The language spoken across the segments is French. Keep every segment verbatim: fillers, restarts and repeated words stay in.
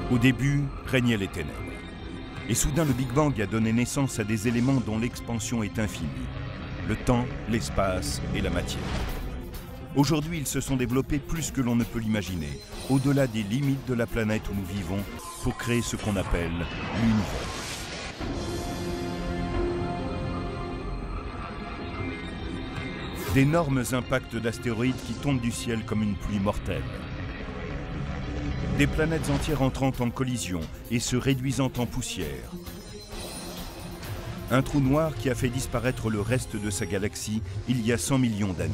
Au début, régnaient les ténèbres. Et soudain, le Big Bang a donné naissance à des éléments dont l'expansion est infinie. Le temps, l'espace et la matière. Aujourd'hui, ils se sont développés plus que l'on ne peut l'imaginer, au-delà des limites de la planète où nous vivons, pour créer ce qu'on appelle l'univers. D'énormes impacts d'astéroïdes qui tombent du ciel comme une pluie mortelle. Des planètes entières entrant en collision et se réduisant en poussière. Un trou noir qui a fait disparaître le reste de sa galaxie il y a cent millions d'années.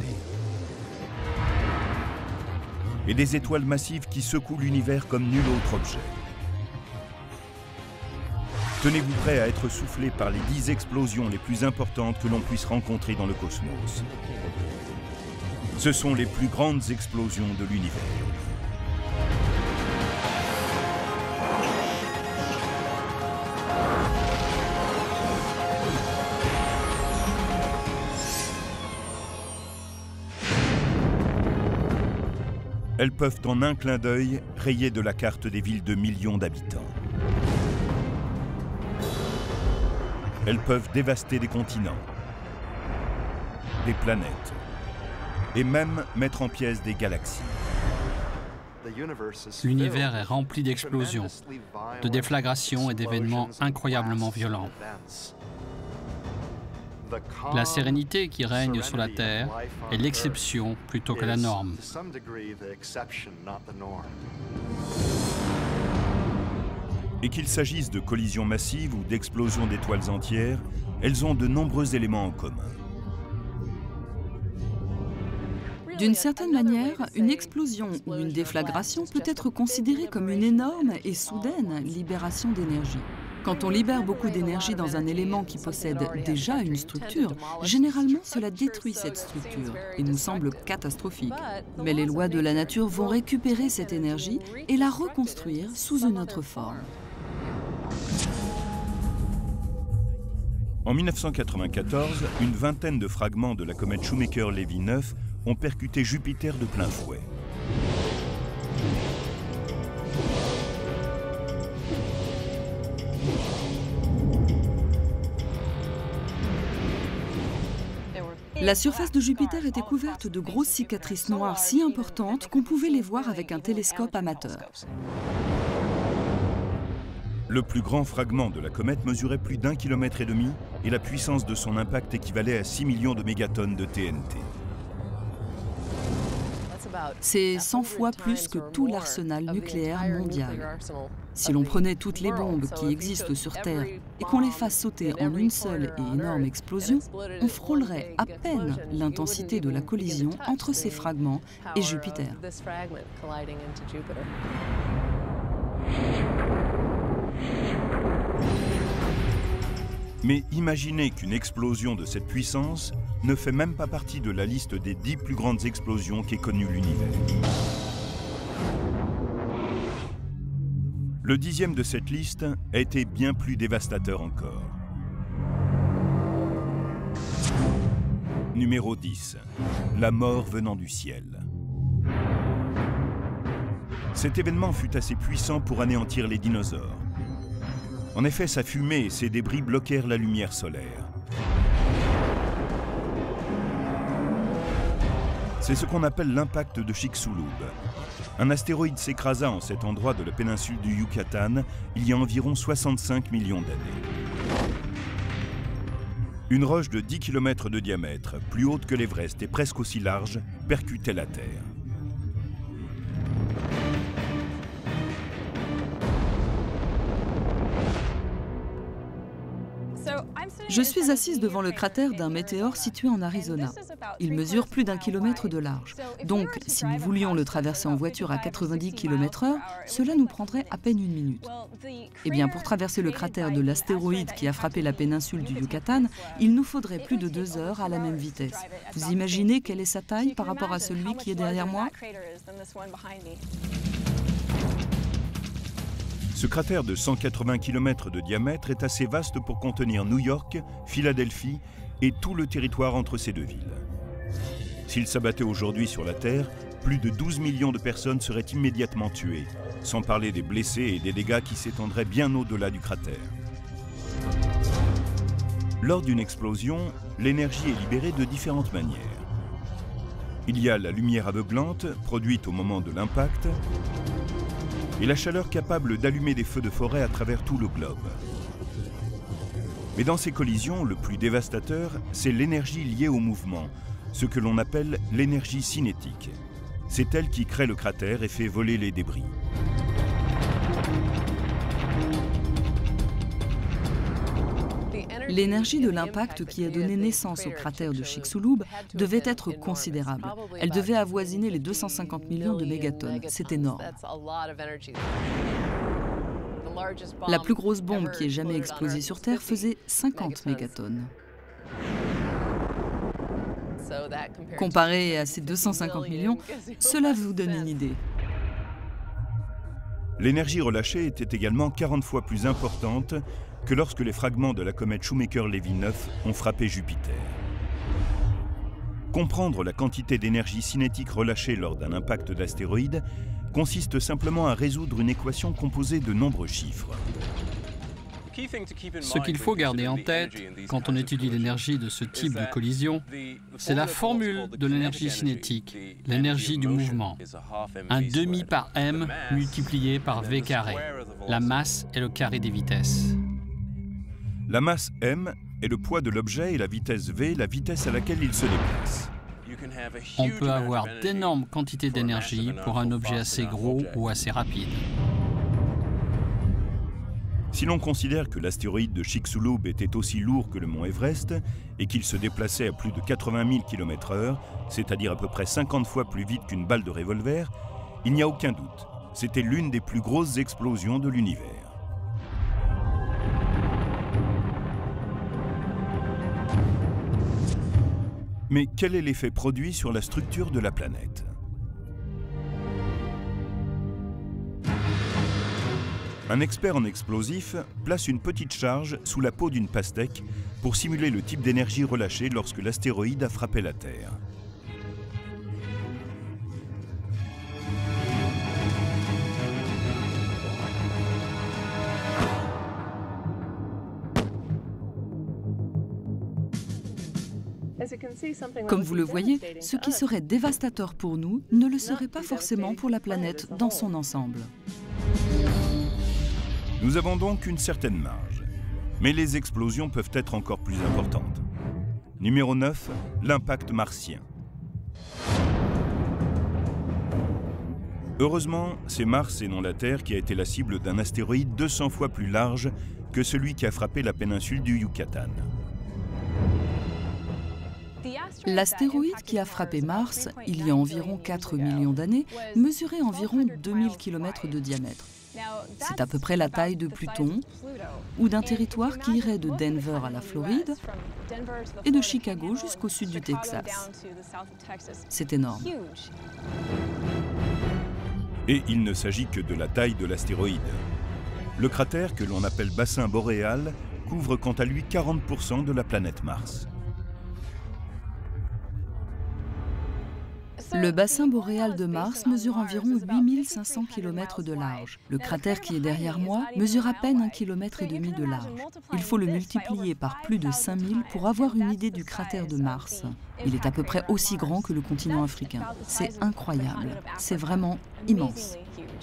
Et des étoiles massives qui secouent l'univers comme nul autre objet. Tenez-vous prêt à être soufflé par les dix explosions les plus importantes que l'on puisse rencontrer dans le cosmos. Ce sont les plus grandes explosions de l'univers. Elles peuvent en un clin d'œil rayer de la carte des villes de millions d'habitants. Elles peuvent dévaster des continents, des planètes, et même mettre en pièces des galaxies. L'univers est rempli d'explosions, de déflagrations et d'événements incroyablement violents. La sérénité qui règne sur la Terre est l'exception plutôt que la norme. Et qu'il s'agisse de collisions massives ou d'explosions d'étoiles entières, elles ont de nombreux éléments en commun. D'une certaine manière, une explosion ou une déflagration peut être considérée comme une énorme et soudaine libération d'énergie. Quand on libère beaucoup d'énergie dans un élément qui possède déjà une structure, généralement cela détruit cette structure et nous semble catastrophique. Mais les lois de la nature vont récupérer cette énergie et la reconstruire sous une autre forme. En mille neuf cent quatre-vingt-quatorze, une vingtaine de fragments de la comète Shoemaker-Levy neuf ont percuté Jupiter de plein fouet. La surface de Jupiter était couverte de grosses cicatrices noires si importantes qu'on pouvait les voir avec un télescope amateur. Le plus grand fragment de la comète mesurait plus d'un kilomètre et demi et la puissance de son impact équivalait à six millions de mégatonnes de T N T. C'est cent fois plus que tout l'arsenal nucléaire mondial. Si l'on prenait toutes les bombes qui existent sur Terre et qu'on les fasse sauter en une seule et énorme explosion, on frôlerait à peine l'intensité de la collision entre ces fragments et Jupiter. Mais imaginez qu'une explosion de cette puissance ne fait même pas partie de la liste des dix plus grandes explosions qu'ait connue l'univers. Le dixième de cette liste a été bien plus dévastateur encore. Numéro dix. La mort venant du ciel. Cet événement fut assez puissant pour anéantir les dinosaures. En effet, sa fumée et ses débris bloquèrent la lumière solaire. C'est ce qu'on appelle l'impact de Chicxulub. Un astéroïde s'écrasa en cet endroit de la péninsule du Yucatan il y a environ soixante-cinq millions d'années. Une roche de dix kilomètres de diamètre, plus haute que l'Everest et presque aussi large, percutait la Terre. Je suis assise devant le cratère d'un météore situé en Arizona. Il mesure plus d'un kilomètre de large. Donc, si nous voulions le traverser en voiture à quatre-vingt-dix kilomètres heure, cela nous prendrait à peine une minute. Eh bien, pour traverser le cratère de l'astéroïde qui a frappé la péninsule du Yucatan, il nous faudrait plus de deux heures à la même vitesse. Vous imaginez quelle est sa taille par rapport à celui qui est derrière moi ? Ce cratère de cent quatre-vingts kilomètres de diamètre est assez vaste pour contenir New York, Philadelphie et tout le territoire entre ces deux villes. S'il s'abattait aujourd'hui sur la Terre, plus de douze millions de personnes seraient immédiatement tuées, sans parler des blessés et des dégâts qui s'étendraient bien au-delà du cratère. Lors d'une explosion, l'énergie est libérée de différentes manières. Il y a la lumière aveuglante, produite au moment de l'impact, et la chaleur capable d'allumer des feux de forêt à travers tout le globe. Mais dans ces collisions, le plus dévastateur, c'est l'énergie liée au mouvement, ce que l'on appelle l'énergie cinétique. C'est elle qui crée le cratère et fait voler les débris. L'énergie de l'impact qui a donné naissance au cratère de Chicxulub devait être considérable. Elle devait avoisiner les deux cent cinquante millions de mégatonnes. C'est énorme. La plus grosse bombe qui ait jamais explosé sur Terre faisait cinquante mégatonnes. Comparé à ces deux cent cinquante millions, cela vous donne une idée. L'énergie relâchée était également quarante fois plus importante que lorsque les fragments de la comète Shoemaker-Levy neuf ont frappé Jupiter. Comprendre la quantité d'énergie cinétique relâchée lors d'un impact d'astéroïde consiste simplement à résoudre une équation composée de nombreux chiffres. Ce qu'il faut garder en tête quand on étudie l'énergie de ce type de collision, c'est la formule de l'énergie cinétique, l'énergie du mouvement. Un demi par m multiplié par v carré. La masse est le carré des vitesses. La masse m est le poids de l'objet et la vitesse v, la vitesse à laquelle il se déplace. On peut avoir d'énormes quantités d'énergie pour un objet assez gros ou assez rapide. Si l'on considère que l'astéroïde de Chicxulub était aussi lourd que le mont Everest et qu'il se déplaçait à plus de quatre-vingt mille kilomètres heure, c'est-à-dire à peu près cinquante fois plus vite qu'une balle de revolver, il n'y a aucun doute, c'était l'une des plus grosses explosions de l'univers. Mais quel est l'effet produit sur la structure de la planète? Un expert en explosifs place une petite charge sous la peau d'une pastèque pour simuler le type d'énergie relâchée lorsque l'astéroïde a frappé la Terre. Comme vous le voyez, ce qui serait dévastateur pour nous ne le serait pas forcément pour la planète dans son ensemble. Nous avons donc une certaine marge, mais les explosions peuvent être encore plus importantes. Numéro neuf, l'impact martien. Heureusement, c'est Mars et non la Terre qui a été la cible d'un astéroïde deux cents fois plus large que celui qui a frappé la péninsule du Yucatan. L'astéroïde qui a frappé Mars, il y a environ quatre millions d'années, mesurait environ deux mille kilomètres de diamètre. C'est à peu près la taille de Pluton ou d'un territoire qui irait de Denver à la Floride et de Chicago jusqu'au sud du Texas. C'est énorme. Et il ne s'agit que de la taille de l'astéroïde. Le cratère, que l'on appelle bassin boréal, couvre quant à lui quarante pour cent de la planète Mars. Le bassin boréal de Mars mesure environ huit mille cinq cents kilomètres de large. Le cratère qui est derrière moi mesure à peine un kilomètre et demi de large. Il faut le multiplier par plus de cinq mille pour avoir une idée du cratère de Mars. Il est à peu près aussi grand que le continent africain. C'est incroyable. C'est vraiment immense.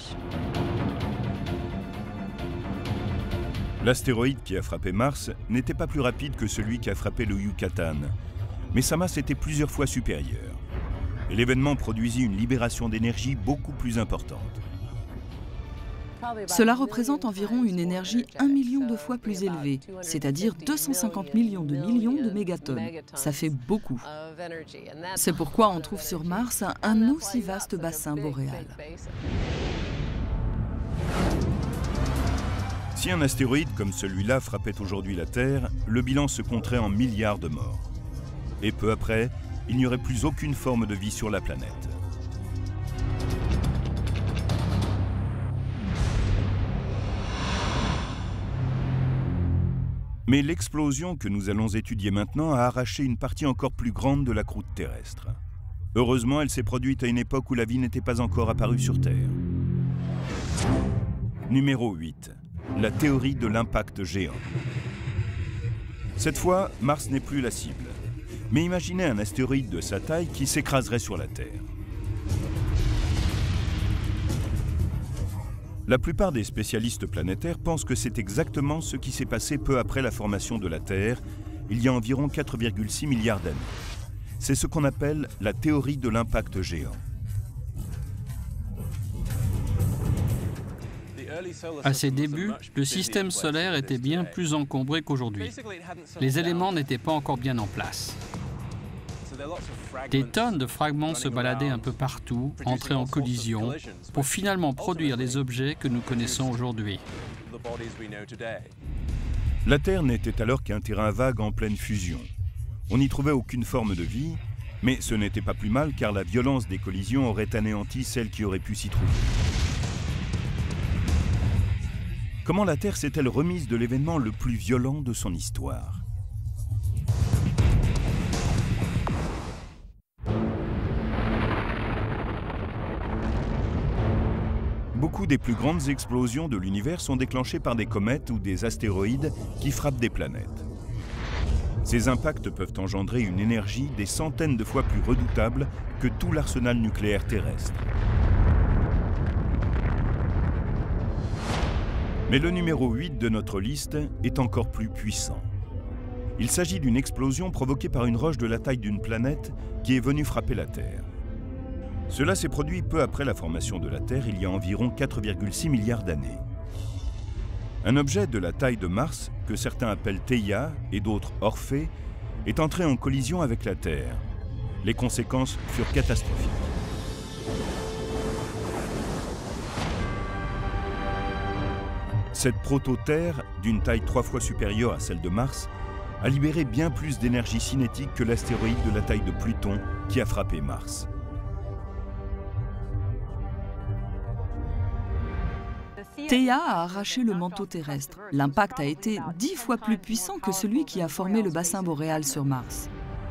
L'astéroïde qui a frappé Mars n'était pas plus rapide que celui qui a frappé le Yucatan, mais sa masse était plusieurs fois supérieure. Et l'événement produisit une libération d'énergie beaucoup plus importante. Cela représente environ une énergie un million de fois plus élevée, c'est-à-dire deux cent cinquante millions de millions de mégatonnes. Ça fait beaucoup. C'est pourquoi on trouve sur Mars un aussi vaste bassin boréal. Si un astéroïde comme celui-là frappait aujourd'hui la Terre, le bilan se compterait en milliards de morts. Et peu après, il n'y aurait plus aucune forme de vie sur la planète. Mais l'explosion que nous allons étudier maintenant a arraché une partie encore plus grande de la croûte terrestre. Heureusement, elle s'est produite à une époque où la vie n'était pas encore apparue sur Terre. Numéro huit. La théorie de l'impact géant. Cette fois, Mars n'est plus la cible. Mais imaginez un astéroïde de sa taille qui s'écraserait sur la Terre. La plupart des spécialistes planétaires pensent que c'est exactement ce qui s'est passé peu après la formation de la Terre, il y a environ quatre virgule six milliards d'années. C'est ce qu'on appelle la théorie de l'impact géant. À ses débuts, le système solaire était bien plus encombré qu'aujourd'hui. Les éléments n'étaient pas encore bien en place. Des tonnes de fragments se baladaient un peu partout, entraient en collision, pour finalement produire les objets que nous connaissons aujourd'hui. La Terre n'était alors qu'un terrain vague en pleine fusion. On n'y trouvait aucune forme de vie, mais ce n'était pas plus mal car la violence des collisions aurait anéanti celle qui aurait pu s'y trouver. Comment la Terre s'est-elle remise de l'événement le plus violent de son histoire ? Beaucoup des plus grandes explosions de l'univers sont déclenchées par des comètes ou des astéroïdes qui frappent des planètes. Ces impacts peuvent engendrer une énergie des centaines de fois plus redoutable que tout l'arsenal nucléaire terrestre. Mais le numéro huit de notre liste est encore plus puissant. Il s'agit d'une explosion provoquée par une roche de la taille d'une planète qui est venue frapper la Terre. Cela s'est produit peu après la formation de la Terre, il y a environ quatre virgule six milliards d'années. Un objet de la taille de Mars, que certains appellent Theia et d'autres Orphée, est entré en collision avec la Terre. Les conséquences furent catastrophiques. Cette proto-Terre, d'une taille trois fois supérieure à celle de Mars, a libéré bien plus d'énergie cinétique que l'astéroïde de la taille de Pluton qui a frappé Mars. Theia a arraché le manteau terrestre. L'impact a été dix fois plus puissant que celui qui a formé le bassin boréal sur Mars.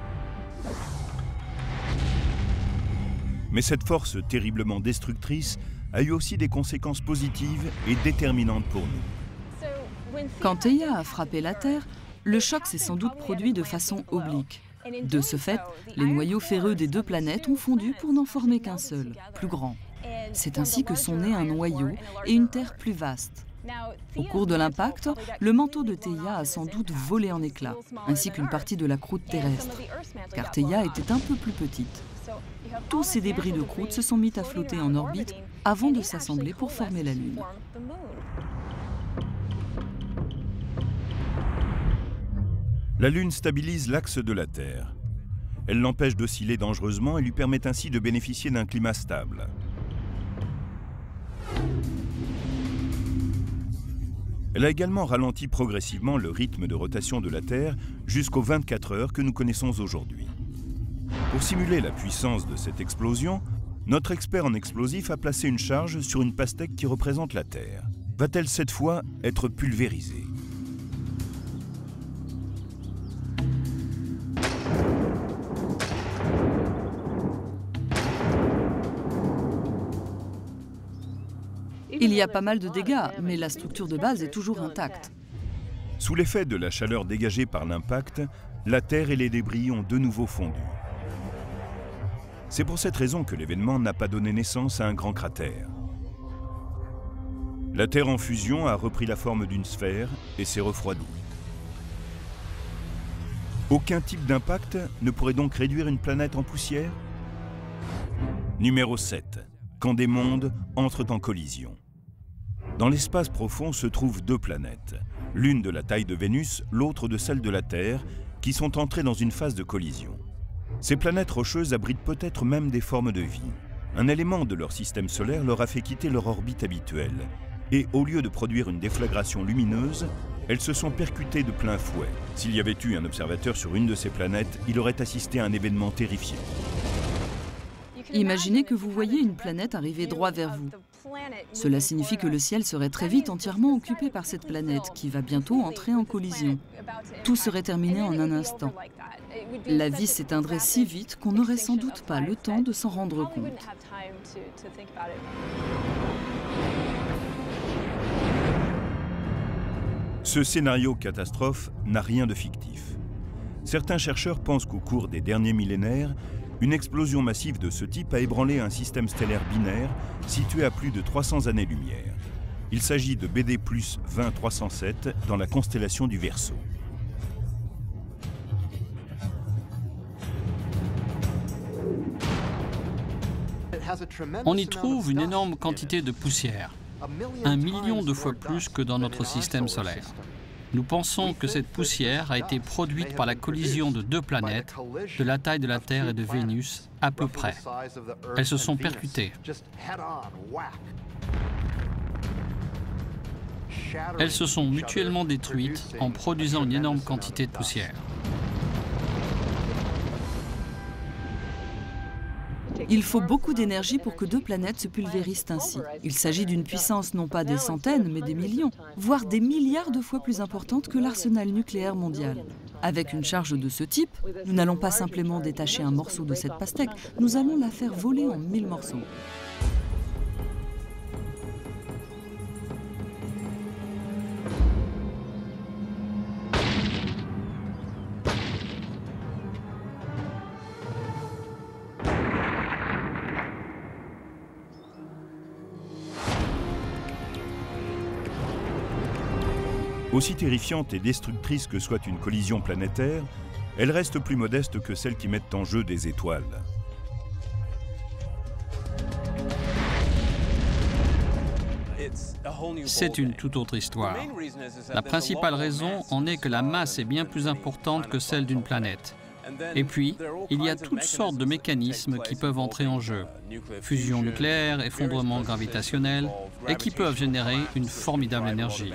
Mais cette force terriblement destructrice a eu aussi des conséquences positives et déterminantes pour nous. Quand Theia a frappé la Terre, le choc s'est sans doute produit de façon oblique. De ce fait, les noyaux ferreux des deux planètes ont fondu pour n'en former qu'un seul, plus grand. C'est ainsi que sont nés un noyau et une Terre plus vaste. Au cours de l'impact, le manteau de Theia a sans doute volé en éclats, ainsi qu'une partie de la croûte terrestre, car Theia était un peu plus petite. Tous ces débris de croûte se sont mis à flotter en orbite avant de s'assembler pour former la Lune. La Lune stabilise l'axe de la Terre. Elle l'empêche d'osciller dangereusement et lui permet ainsi de bénéficier d'un climat stable. Elle a également ralenti progressivement le rythme de rotation de la Terre jusqu'aux vingt-quatre heures que nous connaissons aujourd'hui. Pour simuler la puissance de cette explosion, notre expert en explosifs a placé une charge sur une pastèque qui représente la Terre. Va-t-elle cette fois être pulvérisée ? Il y a pas mal de dégâts, mais la structure de base est toujours intacte. Sous l'effet de la chaleur dégagée par l'impact, la Terre et les débris ont de nouveau fondu. C'est pour cette raison que l'événement n'a pas donné naissance à un grand cratère. La Terre en fusion a repris la forme d'une sphère et s'est refroidie. Aucun type d'impact ne pourrait donc réduire une planète en poussière ? Numéro sept. Quand des mondes entrent en collision. Dans l'espace profond se trouvent deux planètes, l'une de la taille de Vénus, l'autre de celle de la Terre, qui sont entrées dans une phase de collision. Ces planètes rocheuses abritent peut-être même des formes de vie. Un élément de leur système solaire leur a fait quitter leur orbite habituelle. Et au lieu de produire une déflagration lumineuse, elles se sont percutées de plein fouet. S'il y avait eu un observateur sur une de ces planètes, il aurait assisté à un événement terrifiant. Imaginez que vous voyez une planète arriver droit vers vous. Cela signifie que le ciel serait très vite entièrement occupé par cette planète qui va bientôt entrer en collision. Tout serait terminé en un instant. La vie s'éteindrait si vite qu'on n'aurait sans doute pas le temps de s'en rendre compte. Ce scénario catastrophe n'a rien de fictif. Certains chercheurs pensent qu'au cours des derniers millénaires, une explosion massive de ce type a ébranlé un système stellaire binaire situé à plus de trois cents années-lumière. Il s'agit de B D plus vingt trois cent sept dans la constellation du Verseau. On y trouve une énorme quantité de poussière, un million de fois plus que dans notre système solaire. Nous pensons que cette poussière a été produite par la collision de deux planètes de la taille de la Terre et de Vénus à peu près. Elles se sont percutées. Elles se sont mutuellement détruites en produisant une énorme quantité de poussière. Il faut beaucoup d'énergie pour que deux planètes se pulvérisent ainsi. Il s'agit d'une puissance non pas des centaines, mais des millions, voire des milliards de fois plus importante que l'arsenal nucléaire mondial. Avec une charge de ce type, nous n'allons pas simplement détacher un morceau de cette pastèque, nous allons la faire voler en mille morceaux. Aussi terrifiante et destructrice que soit une collision planétaire, elle reste plus modeste que celles qui mettent en jeu des étoiles. C'est une toute autre histoire. La principale raison en est que la masse est bien plus importante que celle d'une planète. Et puis, il y a toutes sortes de mécanismes qui peuvent entrer en jeu. Fusion nucléaire, effondrement gravitationnel, et qui peuvent générer une formidable énergie.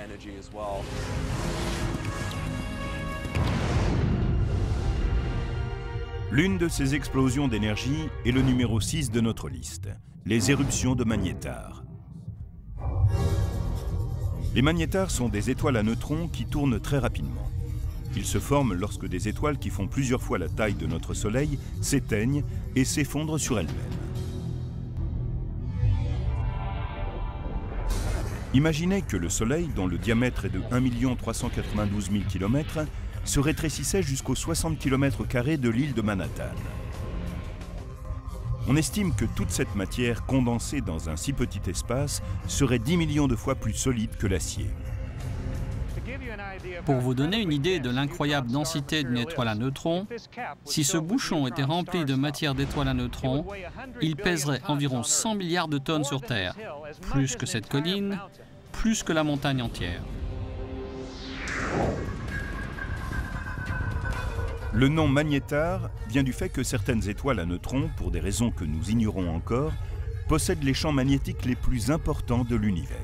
L'une de ces explosions d'énergie est le numéro six de notre liste, les éruptions de magnétars. Les magnétars sont des étoiles à neutrons qui tournent très rapidement. Ils se forment lorsque des étoiles qui font plusieurs fois la taille de notre Soleil s'éteignent et s'effondrent sur elles-mêmes. Imaginez que le Soleil, dont le diamètre est de un million trois cent quatre-vingt-douze mille kilomètres, se rétrécissait jusqu'aux soixante kilomètres carrés de l'île de Manhattan. On estime que toute cette matière condensée dans un si petit espace serait dix millions de fois plus solide que l'acier. Pour vous donner une idée de l'incroyable densité d'une étoile à neutrons, si ce bouchon était rempli de matière d'étoiles à neutrons, il pèserait environ cent milliards de tonnes sur Terre, plus que cette colline, plus que la montagne entière. Le nom magnétar vient du fait que certaines étoiles à neutrons, pour des raisons que nous ignorons encore, possèdent les champs magnétiques les plus importants de l'univers.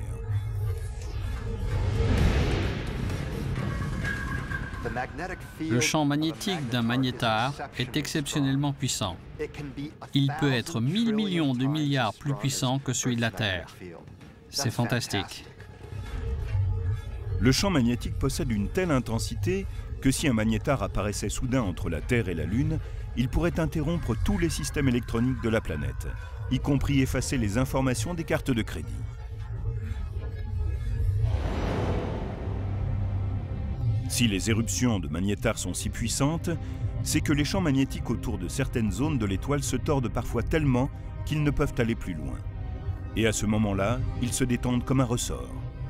Le champ magnétique d'un magnétar est exceptionnellement puissant. Il peut être mille millions de milliards plus puissant que celui de la Terre. C'est fantastique. Le champ magnétique possède une telle intensité que si un magnétar apparaissait soudain entre la Terre et la Lune, il pourrait interrompre tous les systèmes électroniques de la planète, y compris effacer les informations des cartes de crédit. Si les éruptions de magnétars sont si puissantes, c'est que les champs magnétiques autour de certaines zones de l'étoile se tordent parfois tellement qu'ils ne peuvent aller plus loin. Et à ce moment-là, ils se détendent comme un ressort.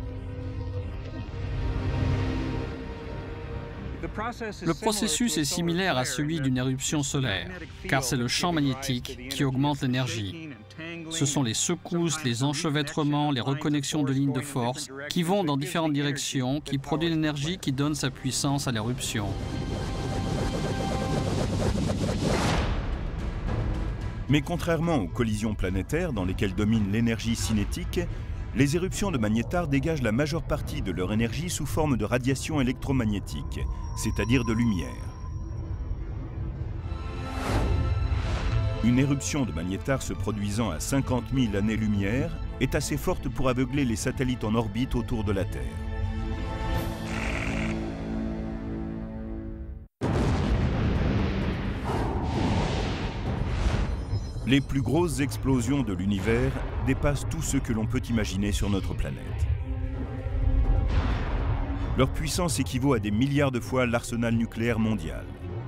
Le processus est similaire à celui d'une éruption solaire, car c'est le champ magnétique qui augmente l'énergie. Ce sont les secousses, les enchevêtrements, les reconnexions de lignes de force qui vont dans différentes directions, qui produisent l'énergie qui donne sa puissance à l'éruption. Mais contrairement aux collisions planétaires dans lesquelles domine l'énergie cinétique, les éruptions de magnétars dégagent la majeure partie de leur énergie sous forme de radiation électromagnétique, c'est-à-dire de lumière. Une éruption de magnétar se produisant à cinquante mille années-lumière est assez forte pour aveugler les satellites en orbite autour de la Terre. Les plus grosses explosions de l'univers dépassent tout ce que l'on peut imaginer sur notre planète. Leur puissance équivaut à des milliards de fois l'arsenal nucléaire mondial.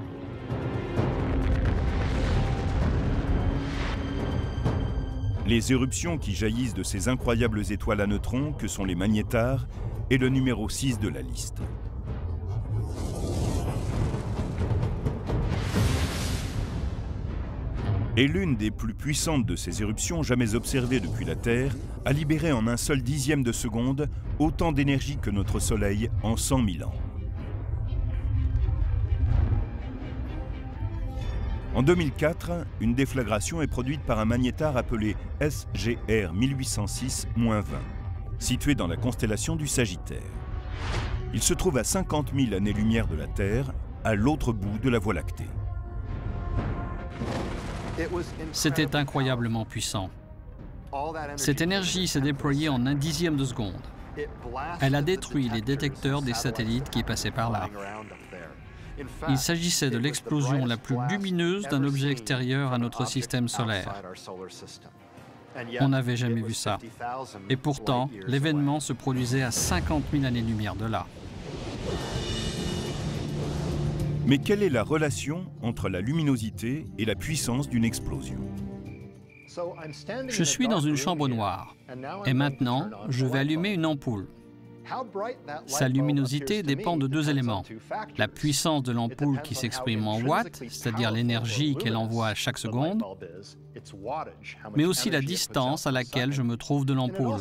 Les éruptions qui jaillissent de ces incroyables étoiles à neutrons que sont les magnétars est le numéro six de la liste. Et l'une des plus puissantes de ces éruptions jamais observées depuis la Terre a libéré en un seul dixième de seconde autant d'énergie que notre Soleil en cent mille ans. En deux mille quatre, une déflagration est produite par un magnétar appelé S G R mille huit cent six vingt, situé dans la constellation du Sagittaire. Il se trouve à cinquante mille années-lumière de la Terre, à l'autre bout de la Voie lactée. C'était incroyablement puissant. Cette énergie s'est déployée en un dixième de seconde. Elle a détruit les détecteurs des satellites qui passaient par là. Il s'agissait de l'explosion la plus lumineuse d'un objet extérieur à notre système solaire. On n'avait jamais vu ça. Et pourtant, l'événement se produisait à cinquante mille années-lumière de là. Mais quelle est la relation entre la luminosité et la puissance d'une explosion? Je suis dans une chambre noire et maintenant, je vais allumer une ampoule. Sa luminosité dépend de deux éléments. La puissance de l'ampoule qui s'exprime en watts, c'est-à-dire l'énergie qu'elle envoie à chaque seconde, mais aussi la distance à laquelle je me trouve de l'ampoule.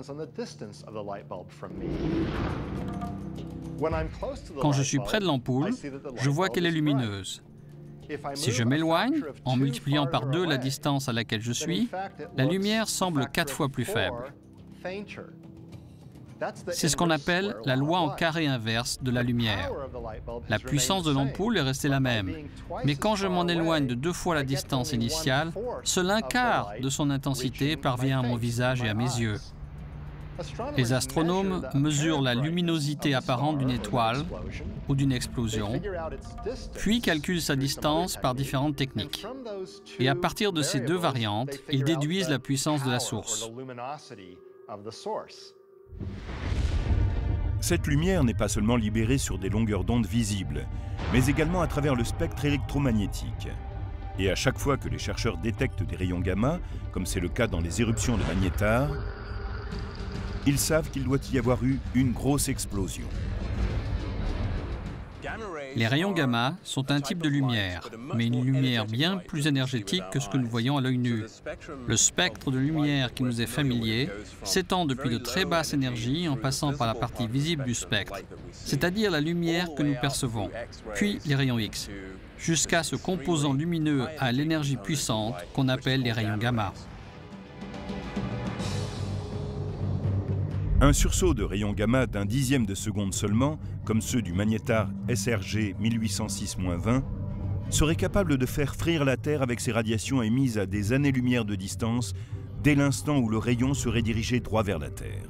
Quand je suis près de l'ampoule, je vois qu'elle est lumineuse. Si je m'éloigne, en multipliant par deux la distance à laquelle je suis, la lumière semble quatre fois plus faible. C'est ce qu'on appelle la loi en carré inverse de la lumière. La puissance de l'ampoule est restée la même, mais quand je m'en éloigne de deux fois la distance initiale, seul un quart de son intensité parvient à mon visage et à mes yeux. Les astronomes mesurent la luminosité apparente d'une étoile ou d'une explosion, puis calculent sa distance par différentes techniques. Et à partir de ces deux variantes, ils déduisent la puissance de la source. Cette lumière n'est pas seulement libérée sur des longueurs d'onde visibles, mais également à travers le spectre électromagnétique. Et à chaque fois que les chercheurs détectent des rayons gamma, comme c'est le cas dans les éruptions de magnétars, ils savent qu'il doit y avoir eu une grosse explosion. Les rayons gamma sont un type de lumière, mais une lumière bien plus énergétique que ce que nous voyons à l'œil nu. Le spectre de lumière qui nous est familier s'étend depuis de très basses énergies en passant par la partie visible du spectre, c'est-à-dire la lumière que nous percevons, puis les rayons X, jusqu'à ce composant lumineux à l'énergie puissante qu'on appelle les rayons gamma. Un sursaut de rayons gamma d'un dixième de seconde seulement, comme ceux du magnétar S R G mille huit cent six vingt, serait capable de faire frire la Terre avec ses radiations émises à des années-lumière de distance dès l'instant où le rayon serait dirigé droit vers la Terre.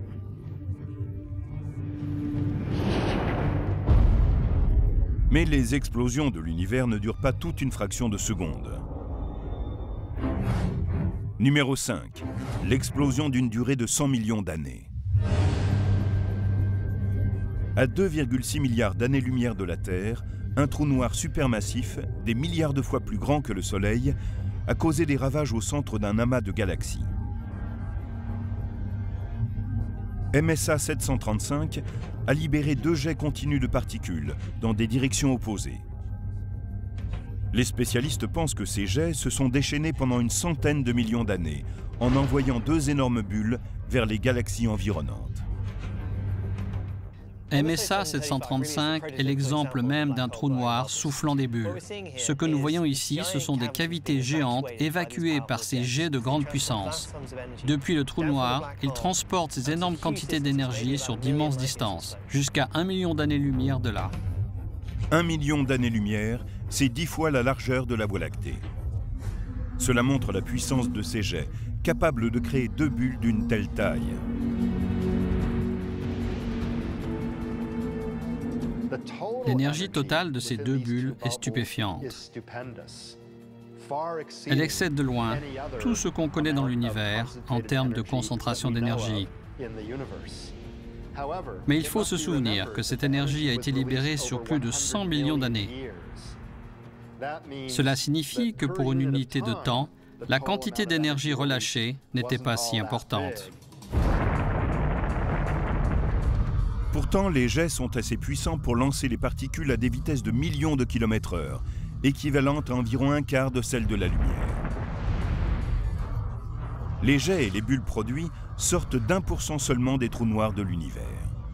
Mais les explosions de l'univers ne durent pas toute une fraction de seconde. Numéro cinq. L'explosion d'une durée de cent millions d'années. À deux virgule six milliards d'années-lumière de la Terre, un trou noir supermassif, des milliards de fois plus grand que le Soleil, a causé des ravages au centre d'un amas de galaxies. M S A sept cent trente-cinq a libéré deux jets continus de particules dans des directions opposées. Les spécialistes pensent que ces jets se sont déchaînés pendant une centaine de millions d'années, en envoyant deux énormes bulles vers les galaxies environnantes. M S A sept cent trente-cinq est l'exemple même d'un trou noir soufflant des bulles. Ce que nous voyons ici, ce sont des cavités géantes évacuées par ces jets de grande puissance. Depuis le trou noir, il transporte ces énormes quantités d'énergie sur d'immenses distances, jusqu'à un million d'années-lumière de là. Un million d'années-lumière, c'est dix fois la largeur de la Voie lactée. Cela montre la puissance de ces jets, capable de créer deux bulles d'une telle taille. L'énergie totale de ces deux bulles est stupéfiante. Elle excède de loin tout ce qu'on connaît dans l'univers en termes de concentration d'énergie. Mais il faut se souvenir que cette énergie a été libérée sur plus de cent millions d'années. Cela signifie que pour une unité de temps, la quantité d'énergie relâchée n'était pas si importante. Pourtant, les jets sont assez puissants pour lancer les particules à des vitesses de millions de kilomètres heure, équivalentes à environ un quart de celle de la lumière. Les jets et les bulles produits sortent d'un pour cent seulement des trous noirs de l'univers.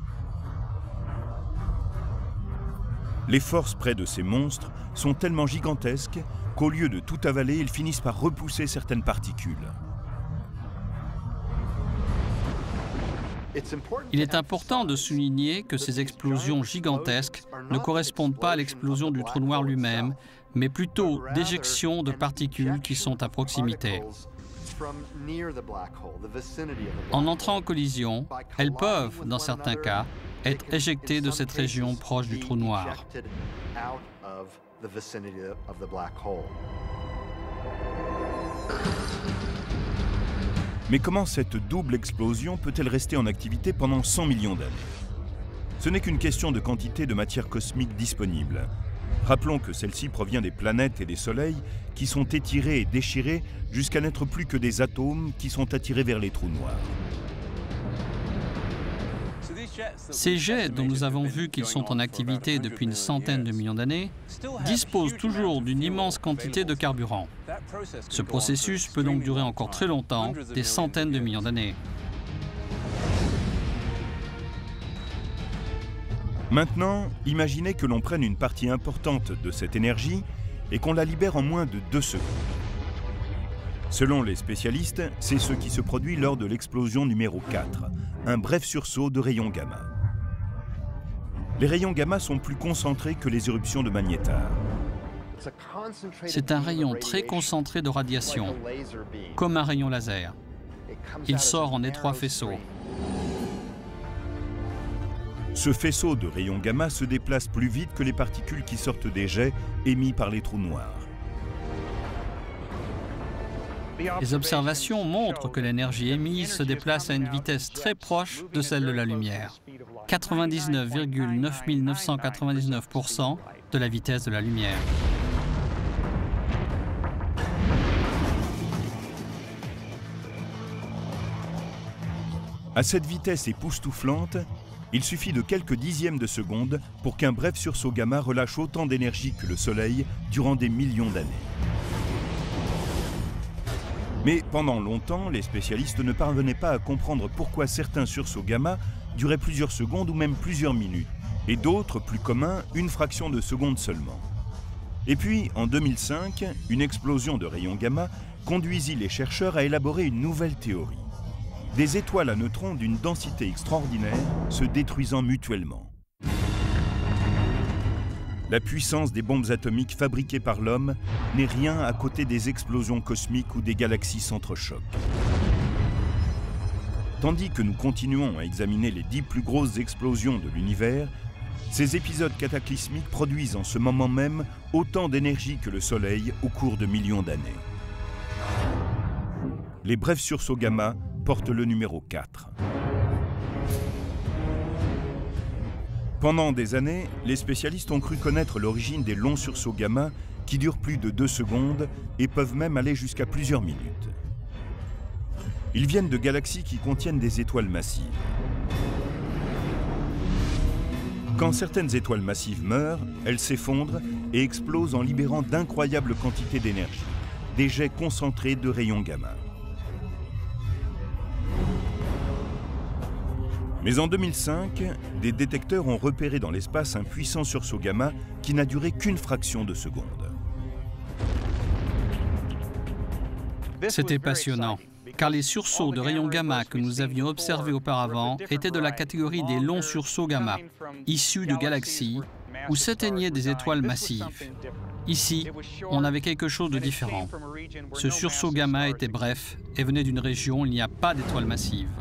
Les forces près de ces monstres sont tellement gigantesques qu'au lieu de tout avaler, ils finissent par repousser certaines particules. Il est important de souligner que ces explosions gigantesques ne correspondent pas à l'explosion du trou noir lui-même, mais plutôt d'éjections de particules qui sont à proximité. En entrant en collision, elles peuvent, dans certains cas, être éjectées de cette région proche du trou noir. Mais comment cette double explosion peut-elle rester en activité pendant cent millions d'années? Ce n'est qu'une question de quantité de matière cosmique disponible. Rappelons que celle-ci provient des planètes et des soleils qui sont étirés et déchirés jusqu'à n'être plus que des atomes qui sont attirés vers les trous noirs. Ces jets, dont nous avons vu qu'ils sont en activité depuis une centaine de millions d'années, disposent toujours d'une immense quantité de carburant. Ce processus peut donc durer encore très longtemps, des centaines de millions d'années. Maintenant, imaginez que l'on prenne une partie importante de cette énergie et qu'on la libère en moins de deux secondes. Selon les spécialistes, c'est ce qui se produit lors de l'explosion numéro quatre, un bref sursaut de rayons gamma. Les rayons gamma sont plus concentrés que les éruptions de magnétar. C'est un rayon très concentré de radiation, comme un rayon laser. Il sort en étroits faisceaux. Ce faisceau de rayons gamma se déplace plus vite que les particules qui sortent des jets émis par les trous noirs. Les observations montrent que l'énergie émise se déplace à une vitesse très proche de celle de la lumière, quatre-vingt-dix-neuf virgule neuf mille neuf cent quatre-vingt-dix-neuf pour cent de la vitesse de la lumière. À cette vitesse époustouflante, il suffit de quelques dixièmes de seconde pour qu'un bref sursaut gamma relâche autant d'énergie que le Soleil durant des millions d'années. Mais pendant longtemps, les spécialistes ne parvenaient pas à comprendre pourquoi certains sursauts gamma duraient plusieurs secondes ou même plusieurs minutes, et d'autres, plus communs, une fraction de seconde seulement. Et puis, en deux mille cinq, une explosion de rayons gamma conduisit les chercheurs à élaborer une nouvelle théorie. Des étoiles à neutrons d'une densité extraordinaire se détruisant mutuellement. La puissance des bombes atomiques fabriquées par l'homme n'est rien à côté des explosions cosmiques où des galaxies s'entrechoquent. Tandis que nous continuons à examiner les dix plus grosses explosions de l'univers, ces épisodes cataclysmiques produisent en ce moment même autant d'énergie que le Soleil au cours de millions d'années. Les brefs sursauts gamma portent le numéro quatre. Pendant des années, les spécialistes ont cru connaître l'origine des longs sursauts gamma qui durent plus de deux secondes et peuvent même aller jusqu'à plusieurs minutes. Ils viennent de galaxies qui contiennent des étoiles massives. Quand certaines étoiles massives meurent, elles s'effondrent et explosent en libérant d'incroyables quantités d'énergie, des jets concentrés de rayons gamma. Mais en deux mille cinq, des détecteurs ont repéré dans l'espace un puissant sursaut gamma qui n'a duré qu'une fraction de seconde. C'était passionnant, car les sursauts de rayons gamma que nous avions observés auparavant étaient de la catégorie des longs sursauts gamma, issus de galaxies où s'éteignaient des étoiles massives. Ici, on avait quelque chose de différent. Ce sursaut gamma était bref et venait d'une région où il n'y a pas d'étoiles massives.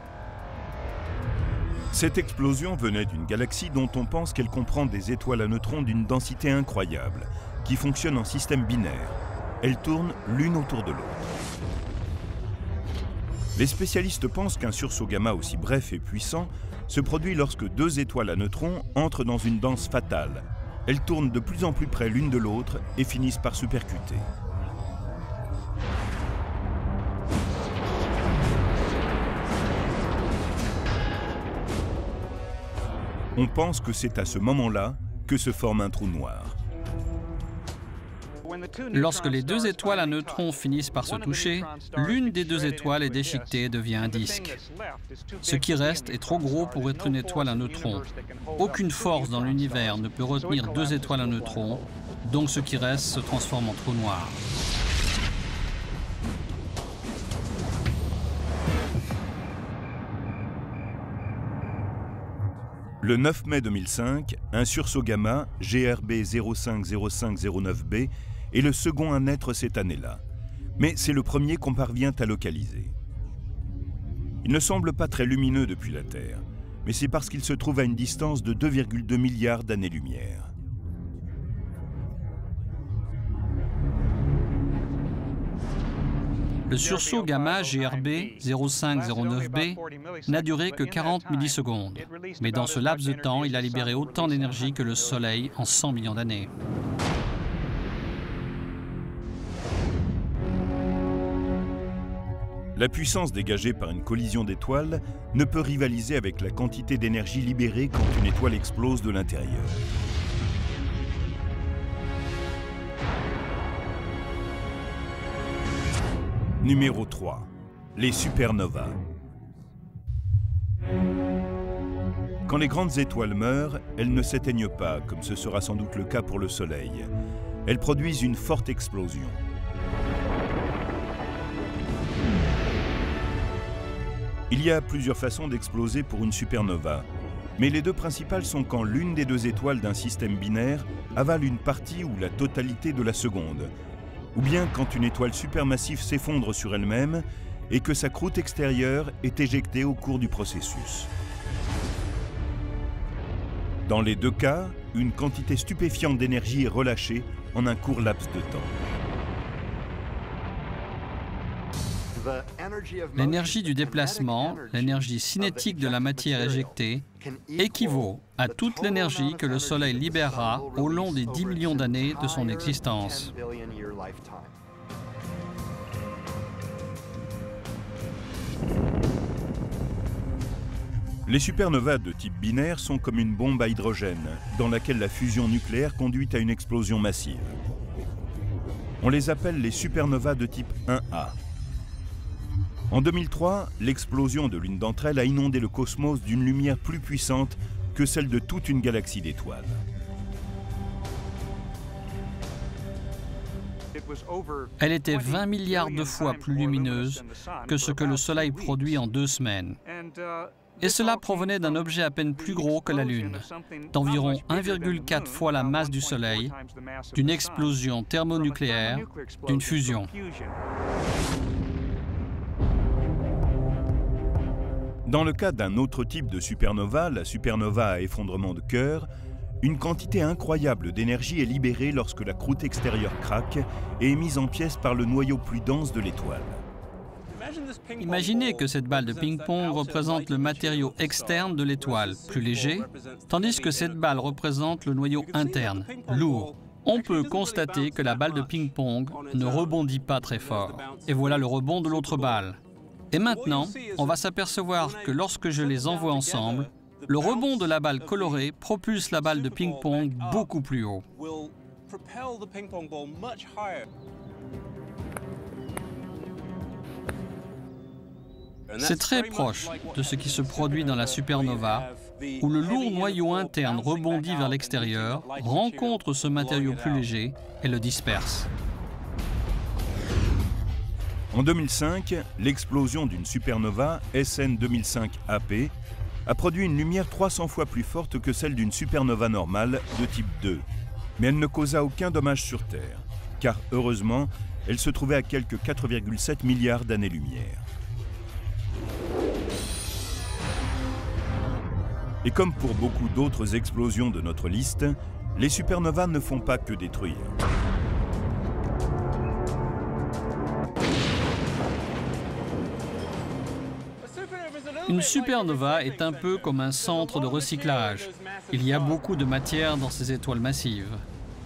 Cette explosion venait d'une galaxie dont on pense qu'elle comprend des étoiles à neutrons d'une densité incroyable, qui fonctionnent en système binaire. Elles tournent l'une autour de l'autre. Les spécialistes pensent qu'un sursaut gamma aussi bref et puissant se produit lorsque deux étoiles à neutrons entrent dans une danse fatale. Elles tournent de plus en plus près l'une de l'autre et finissent par se percuter. On pense que c'est à ce moment-là que se forme un trou noir. Lorsque les deux étoiles à neutrons finissent par se toucher, l'une des deux étoiles est déchiquetée et devient un disque. Ce qui reste est trop gros pour être une étoile à neutrons. Aucune force dans l'univers ne peut retenir deux étoiles à neutrons, donc ce qui reste se transforme en trou noir. Le neuf mai deux mille cinq, un sursaut gamma, G R B zéro cinq zéro cinq zéro neuf b, est le second à naître cette année-là. Mais c'est le premier qu'on parvient à localiser. Il ne semble pas très lumineux depuis la Terre, mais c'est parce qu'il se trouve à une distance de deux virgule deux milliards d'années-lumière. Le sursaut gamma G R B zéro cinq zéro neuf b n'a duré que quarante millisecondes, mais dans ce laps de temps, il a libéré autant d'énergie que le Soleil en cent millions d'années. La puissance dégagée par une collision d'étoiles ne peut rivaliser avec la quantité d'énergie libérée quand une étoile explose de l'intérieur. Numéro trois. Les supernovas. Quand les grandes étoiles meurent, elles ne s'éteignent pas, comme ce sera sans doute le cas pour le Soleil. Elles produisent une forte explosion. Il y a plusieurs façons d'exploser pour une supernova, mais les deux principales sont quand l'une des deux étoiles d'un système binaire avale une partie ou la totalité de la seconde, ou bien quand une étoile supermassive s'effondre sur elle-même et que sa croûte extérieure est éjectée au cours du processus. Dans les deux cas, une quantité stupéfiante d'énergie est relâchée en un court laps de temps. L'énergie du déplacement, l'énergie cinétique de la matière éjectée, équivaut à toute l'énergie que le Soleil libérera au long des dix millions d'années de son existence. Les supernovas de type binaire sont comme une bombe à hydrogène, dans laquelle la fusion nucléaire conduit à une explosion massive. On les appelle les supernovas de type un A. En deux mille trois, l'explosion de l'une d'entre elles a inondé le cosmos d'une lumière plus puissante que celle de toute une galaxie d'étoiles. Elle était vingt milliards de fois plus lumineuse que ce que le Soleil produit en deux semaines. Et cela provenait d'un objet à peine plus gros que la Lune, d'environ un virgule quatre fois la masse du Soleil, d'une explosion thermonucléaire, d'une fusion. Dans le cas d'un autre type de supernova, la supernova à effondrement de cœur, une quantité incroyable d'énergie est libérée lorsque la croûte extérieure craque et est mise en pièces par le noyau plus dense de l'étoile. Imaginez que cette balle de ping-pong représente le matériau externe de l'étoile, plus léger, tandis que cette balle représente le noyau interne, lourd. On peut constater que la balle de ping-pong ne rebondit pas très fort. Et voilà le rebond de l'autre balle. Et maintenant, on va s'apercevoir que lorsque je les envoie ensemble, le rebond de la balle colorée propulse la balle de ping-pong beaucoup plus haut. C'est très proche de ce qui se produit dans la supernova, où le lourd noyau interne rebondit vers l'extérieur, rencontre ce matériau plus léger et le disperse. En deux mille cinq, l'explosion d'une supernova S N deux mille cinq A P a produit une lumière trois cents fois plus forte que celle d'une supernova normale de type deux. Mais elle ne causa aucun dommage sur Terre, car heureusement, elle se trouvait à quelques quatre virgule sept milliards d'années-lumière. Et comme pour beaucoup d'autres explosions de notre liste, les supernovas ne font pas que détruire. Une supernova est un peu comme un centre de recyclage. Il y a beaucoup de matière dans ces étoiles massives.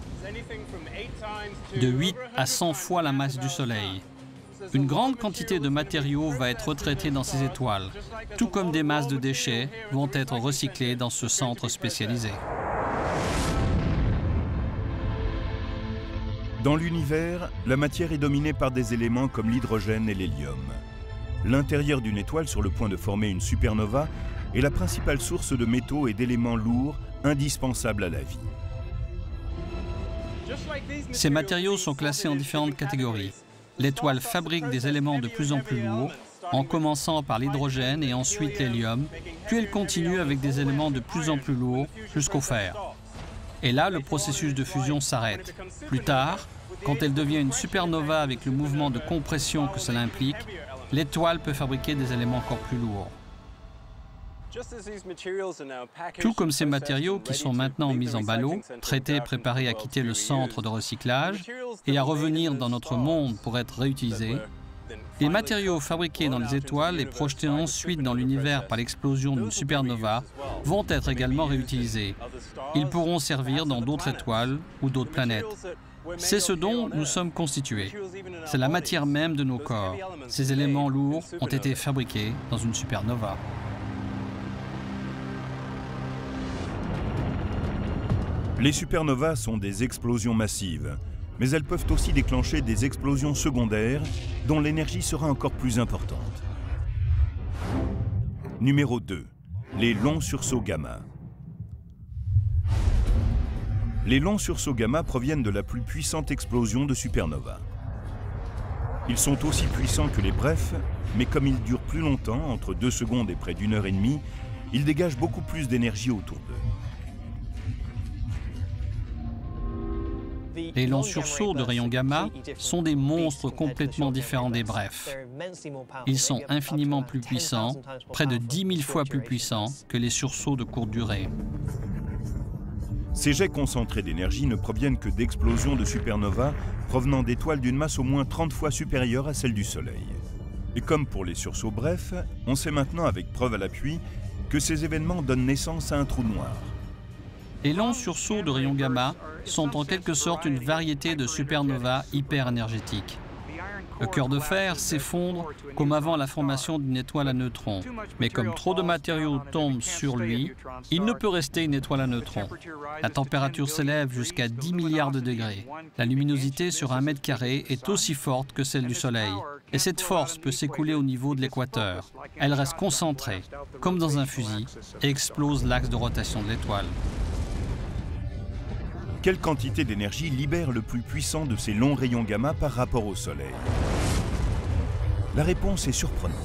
De huit à cent fois la masse du Soleil. Une grande quantité de matériaux va être retraitée dans ces étoiles, tout comme des masses de déchets vont être recyclées dans ce centre spécialisé. Dans l'univers, la matière est dominée par des éléments comme l'hydrogène et l'hélium. L'intérieur d'une étoile sur le point de former une supernova est la principale source de métaux et d'éléments lourds indispensables à la vie. Ces matériaux sont classés en différentes catégories. L'étoile fabrique des éléments de plus en plus lourds, en commençant par l'hydrogène et ensuite l'hélium, puis elle continue avec des éléments de plus en plus lourds jusqu'au fer. Et là, le processus de fusion s'arrête. Plus tard, quand elle devient une supernova avec le mouvement de compression que cela implique, l'étoile peut fabriquer des éléments encore plus lourds. Tout comme ces matériaux qui sont maintenant mis en ballot, traités, préparés à quitter le centre de recyclage et à revenir dans notre monde pour être réutilisés, les matériaux fabriqués dans les étoiles et projetés ensuite dans l'univers par l'explosion d'une supernova vont être également réutilisés. Ils pourront servir dans d'autres étoiles ou d'autres planètes. C'est ce dont nous sommes constitués. C'est la matière même de nos corps. Ces éléments lourds ont été fabriqués dans une supernova. Les supernovas sont des explosions massives, mais elles peuvent aussi déclencher des explosions secondaires dont l'énergie sera encore plus importante. Numéro deux. Les longs sursauts gamma. Les longs sursauts gamma proviennent de la plus puissante explosion de supernova. Ils sont aussi puissants que les brefs, mais comme ils durent plus longtemps, entre deux secondes et près d'une heure et demie, ils dégagent beaucoup plus d'énergie autour d'eux. Les longs sursauts de rayons gamma sont des monstres complètement différents des brefs. Ils sont infiniment plus puissants, près de dix mille fois plus puissants que les sursauts de courte durée. Ces jets concentrés d'énergie ne proviennent que d'explosions de supernovas provenant d'étoiles d'une masse au moins trente fois supérieure à celle du Soleil. Et comme pour les sursauts brefs, on sait maintenant avec preuve à l'appui que ces événements donnent naissance à un trou noir. Les longs sursauts de rayons gamma sont en quelque sorte une variété de supernovas hyper-énergétiques. Le cœur de fer s'effondre comme avant la formation d'une étoile à neutrons. Mais comme trop de matériaux tombent sur lui, il ne peut rester une étoile à neutrons. La température s'élève jusqu'à dix milliards de degrés. La luminosité sur un mètre carré est aussi forte que celle du Soleil. Et cette force peut s'écouler au niveau de l'équateur. Elle reste concentrée, comme dans un fusil, et explose l'axe de rotation de l'étoile. Quelle quantité d'énergie libère le plus puissant de ces longs rayons gamma par rapport au Soleil? La réponse est surprenante.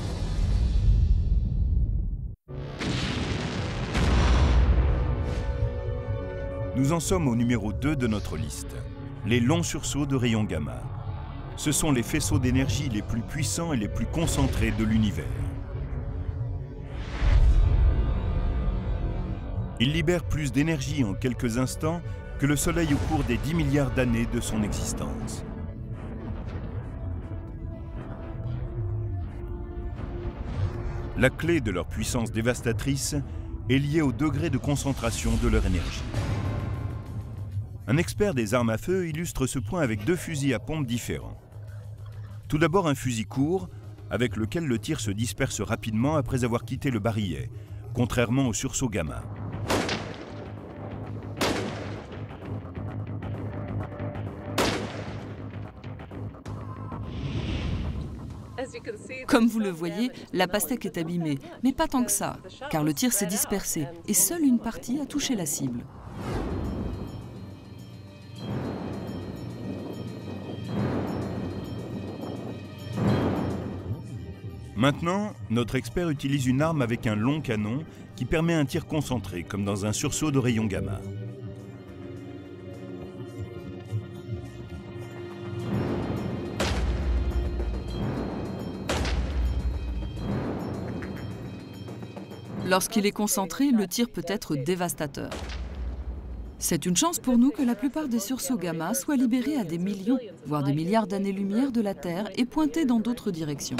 Nous en sommes au numéro deux de notre liste, les longs sursauts de rayons gamma. Ce sont les faisceaux d'énergie les plus puissants et les plus concentrés de l'univers. Ils libèrent plus d'énergie en quelques instants que le Soleil au cours des dix milliards d'années de son existence. La clé de leur puissance dévastatrice est liée au degré de concentration de leur énergie. Un expert des armes à feu illustre ce point avec deux fusils à pompe différents. Tout d'abord un fusil court, avec lequel le tir se disperse rapidement après avoir quitté le barillet, contrairement au sursaut gamma. Comme vous le voyez, la pastèque est abîmée, mais pas tant que ça, car le tir s'est dispersé et seule une partie a touché la cible. Maintenant, notre expert utilise une arme avec un long canon qui permet un tir concentré, comme dans un sursaut de rayons gamma. Lorsqu'il est concentré, le tir peut être dévastateur. C'est une chance pour nous que la plupart des sursauts gamma soient libérés à des millions, voire des milliards d'années-lumière de la Terre et pointés dans d'autres directions.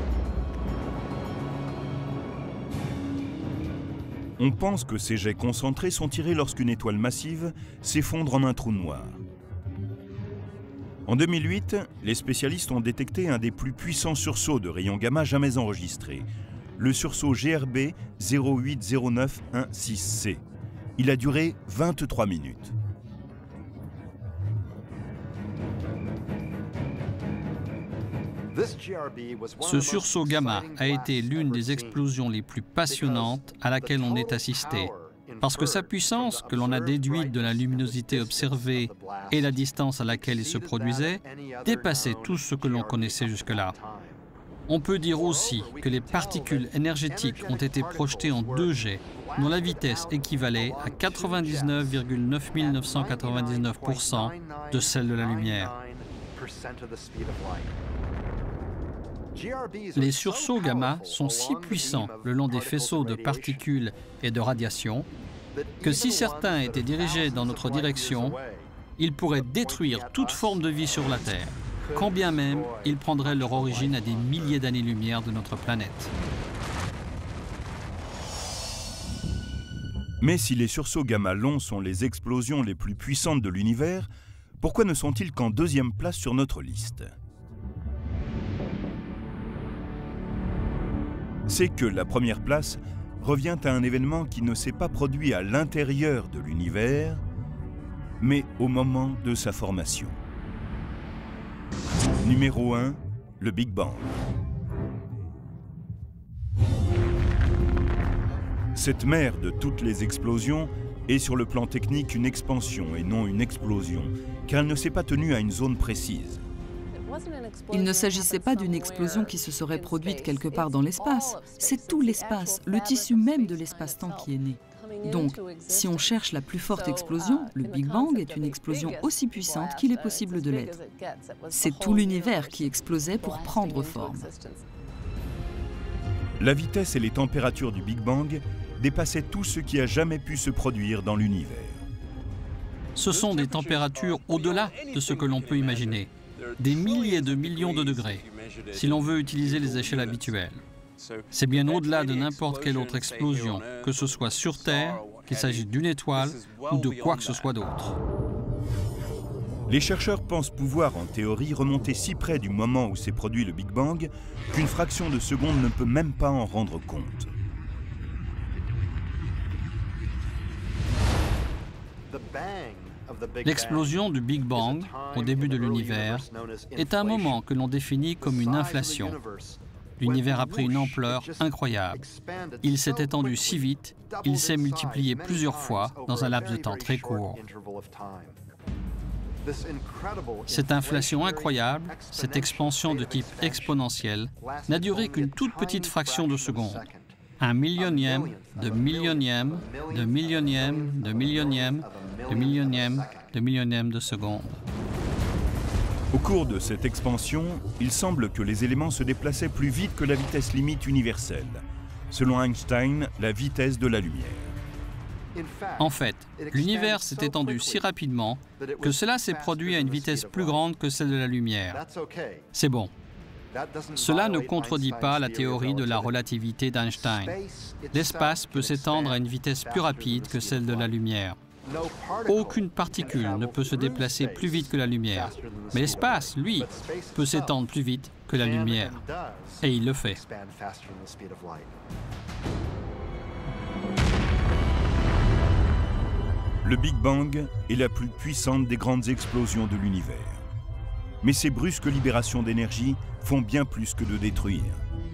On pense que ces jets concentrés sont tirés lorsqu'une étoile massive s'effondre en un trou noir. En deux mille huit, les spécialistes ont détecté un des plus puissants sursauts de rayons gamma jamais enregistrés, le sursaut G R B zéro huit zéro neuf un six C. Il a duré vingt-trois minutes. Ce sursaut gamma a été l'une des explosions les plus passionnantes à laquelle on ait assisté, parce que sa puissance, que l'on a déduite de la luminosité observée et la distance à laquelle il se produisait, dépassait tout ce que l'on connaissait jusque-là. On peut dire aussi que les particules énergétiques ont été projetées en deux jets, dont la vitesse équivalait à quatre-vingt-dix-neuf virgule neuf mille neuf cent quatre-vingt-dix-neuf pour cent de celle de la lumière. Les sursauts gamma sont si puissants le long des faisceaux de particules et de radiation que si certains étaient dirigés dans notre direction, ils pourraient détruire toute forme de vie sur la Terre, quand bien même ils prendraient leur origine à des milliers d'années-lumière de notre planète. Mais si les sursauts gamma longs sont les explosions les plus puissantes de l'univers, pourquoi ne sont-ils qu'en deuxième place sur notre liste ? C'est que la première place revient à un événement qui ne s'est pas produit à l'intérieur de l'univers, mais au moment de sa formation. Numéro un, le Big Bang. Cette mère de toutes les explosions est sur le plan technique une expansion et non une explosion, car elle ne s'est pas tenue à une zone précise. Il ne s'agissait pas d'une explosion qui se serait produite quelque part dans l'espace. C'est tout l'espace, le tissu même de l'espace-temps qui est né. Donc, si on cherche la plus forte explosion, le Big Bang est une explosion aussi puissante qu'il est possible de l'être. C'est tout l'univers qui explosait pour prendre forme. La vitesse et les températures du Big Bang dépassaient tout ce qui a jamais pu se produire dans l'univers. Ce sont des températures au-delà de ce que l'on peut imaginer. Des milliers de millions de degrés, si l'on veut utiliser les échelles habituelles. C'est bien au-delà de n'importe quelle autre explosion, que ce soit sur Terre, qu'il s'agisse d'une étoile ou de quoi que ce soit d'autre. Les chercheurs pensent pouvoir, en théorie, remonter si près du moment où s'est produit le Big Bang qu'une fraction de seconde ne peut même pas en rendre compte. L'explosion du Big Bang, au début de l'univers, est un moment que l'on définit comme une inflation. L'univers a pris une ampleur incroyable. Il s'est étendu si vite, il s'est multiplié plusieurs fois dans un laps de temps très court. Cette inflation incroyable, cette expansion de type exponentiel, n'a duré qu'une toute petite fraction de seconde. Un millionième, de millionième, de millionième, de millionième, de millionième, de millionième de seconde. Au cours de cette expansion, il semble que les éléments se déplaçaient plus vite que la vitesse limite universelle. Selon Einstein, la vitesse de la lumière. En fait, l'univers s'est étendu si rapidement que cela s'est produit à une vitesse plus grande que celle de la lumière. C'est bon. Cela ne contredit pas la théorie de la relativité d'Einstein. L'espace peut s'étendre à une vitesse plus rapide que celle de la lumière. Aucune particule ne peut se déplacer plus vite que la lumière. Mais l'espace, lui, peut s'étendre plus vite que la lumière. Et il le fait. Le Big Bang est la plus puissante des grandes explosions de l'univers. Mais ces brusques libérations d'énergie font bien plus que de détruire.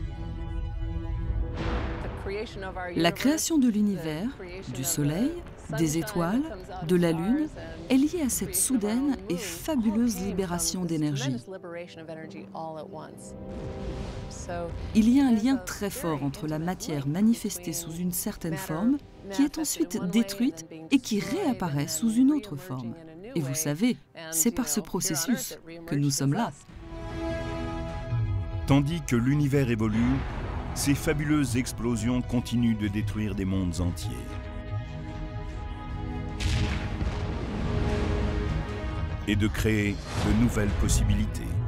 La création de l'univers, du Soleil, des étoiles, de la Lune, est liée à cette soudaine et fabuleuse libération d'énergie. Il y a un lien très fort entre la matière manifestée sous une certaine forme, qui est ensuite détruite et qui réapparaît sous une autre forme. Et vous savez, c'est par ce processus que nous sommes là. Tandis que l'univers évolue, ces fabuleuses explosions continuent de détruire des mondes entiers. Et de créer de nouvelles possibilités.